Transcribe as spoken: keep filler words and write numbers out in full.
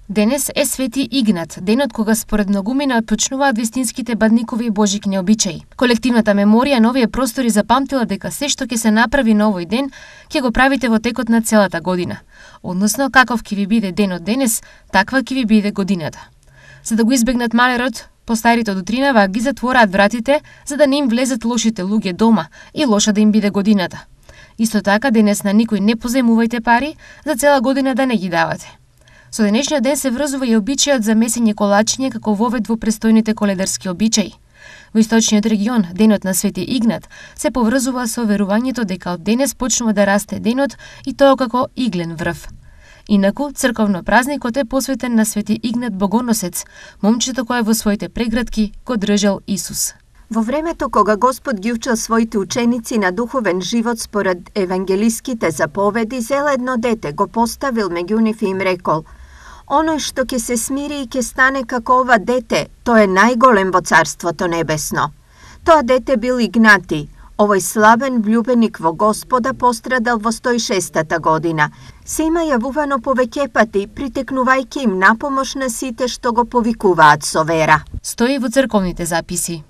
Денес е Свети Игнат, денот кога според многумина почнуваат вистинските бадникови и божикни обичаи. Колективната меморија на овие простори запамтила дека се што ќе се направи на овој ден, ќе го правите во текот на целата година. Односно, каков ќе ви биде денот денес, таква ќе ви биде годината. За да го избегнат малерот, постарите од утринава ги затвораат вратите за да не им влезат лошите луѓе дома и лоша да им биде годината. Исто така, денес на никој не позајмувајте пари, за цела година да не ги давате. Со денешниот ден се врзува и обичајот за месење колачиња како вовед во престојните коледарски обичаи. Во источниот регион, денот на Свети Игнат се поврзува со верувањето дека од денес почнува да расте денот и тоа како иглен врв. Инаку, црковно празникот е посветен на Свети Игнат Богоносец, момчето кое во своите преградки го држал Исус. Во времето кога Господ ги учел своите ученици на духовен живот според евангелиските заповеди, зел едно дете, го поставил меѓу нив и им рекол: "Оној што ќе се смири и ќе стане како ова дете, тој е најголем во Царството Небесно." Тоа дете бил Игнати. Овој славен влюбеник во Господа пострадал во сто и шестата година. Се има јавувано повеќе пати, притекнувајќи им напомош на сите што го повикуваат со вера. Стои во црковните записи.